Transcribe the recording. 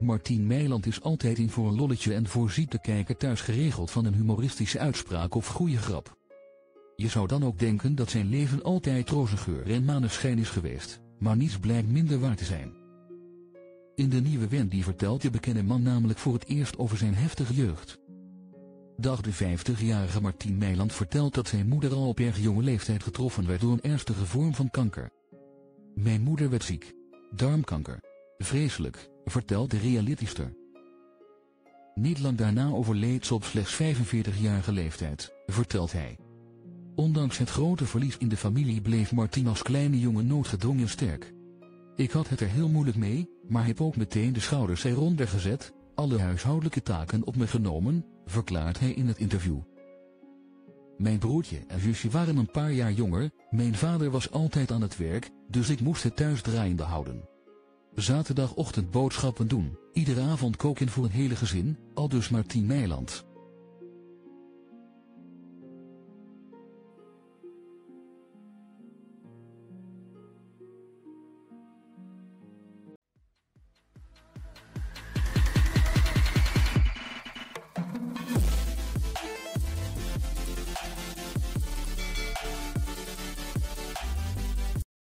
Martien Meiland is altijd in voor een lolletje en voorziet de kijker thuis geregeld van een humoristische uitspraak of goede grap. Je zou dan ook denken dat zijn leven altijd rozengeur en maneschijn is geweest, maar niets blijkt minder waar te zijn. In de nieuwe Wendy vertelt de bekende man namelijk voor het eerst over zijn heftige jeugd. De 58-jarige Martien Meiland vertelt dat zijn moeder al op erg jonge leeftijd getroffen werd door een ernstige vorm van kanker. Mijn moeder werd ziek. Darmkanker. Vreselijk, vertelt de realityster. Niet lang daarna overleed ze op slechts 45-jarige leeftijd, vertelt hij. Ondanks het grote verlies in de familie bleef Martien als kleine jongen noodgedwongen sterk. Ik had het er heel moeilijk mee, maar heb ook meteen de schouders eronder gezet, alle huishoudelijke taken op me genomen, verklaart hij in het interview. Mijn broertje en zusje waren een paar jaar jonger, mijn vader was altijd aan het werk, dus ik moest het thuis draaiende houden. Zaterdagochtend boodschappen doen, iedere avond koken voor een hele gezin, aldus Martien Meiland.